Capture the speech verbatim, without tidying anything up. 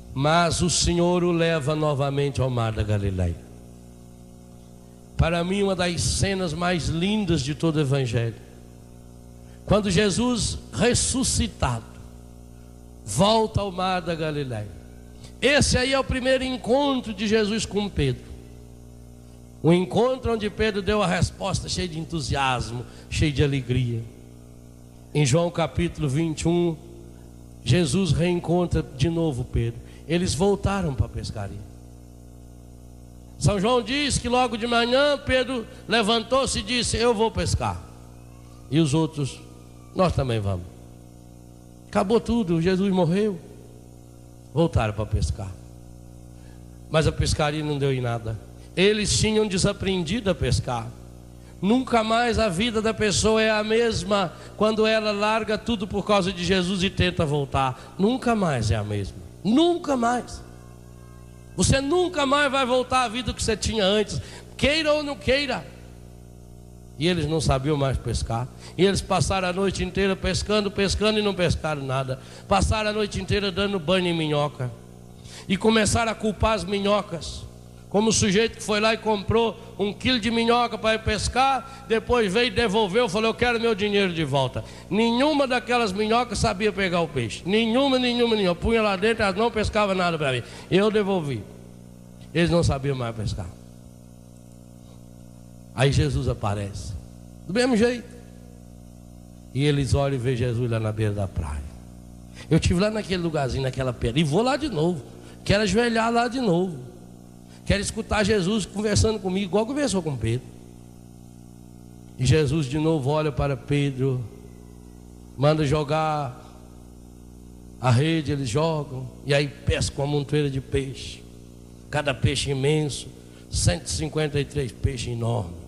Mas o Senhor o leva novamente ao mar da Galileia. Para mim, uma das cenas mais lindas de todo o Evangelho, quando Jesus ressuscitado volta ao mar da Galileia. Esse aí é o primeiro encontro de Jesus com Pedro. O encontro onde Pedro deu a resposta cheio de entusiasmo, cheio de alegria. Em João capítulo vinte e um, Jesus reencontra de novo Pedro. Eles voltaram para a pescaria. São João diz que logo de manhã Pedro levantou-se e disse: eu vou pescar. E os outros: nós também vamos. Acabou tudo, Jesus morreu. Voltaram para pescar. Mas a pescaria não deu em nada. Eles tinham desaprendido a pescar. Nunca mais a vida da pessoa é a mesma quando ela larga tudo por causa de Jesus e tenta voltar. Nunca mais é a mesma. Nunca mais. Você nunca mais vai voltar à vida que você tinha antes, queira ou não queira. E eles não sabiam mais pescar. E eles passaram a noite inteira pescando, pescando e não pescaram nada. Passaram a noite inteira dando banho em minhoca. E começaram a culpar as minhocas. Como o sujeito que foi lá e comprou um quilo de minhoca para ir pescar, depois veio e devolveu, falou: eu quero meu dinheiro de volta. Nenhuma daquelas minhocas sabia pegar o peixe. Nenhuma, nenhuma, nenhuma. Punha lá dentro, elas não pescavam nada para mim. Eu devolvi. Eles não sabiam mais pescar. Aí Jesus aparece, do mesmo jeito. E eles olham e veem Jesus lá na beira da praia. Eu estive lá naquele lugarzinho, naquela pedra, e vou lá de novo. Quero ajoelhar lá de novo. Quero escutar Jesus conversando comigo, igual conversou com Pedro. E Jesus de novo olha para Pedro, manda jogar a rede, eles jogam, e aí pescam uma montoeira de peixe. Cada peixe imenso, cento e cinquenta e três peixes enormes.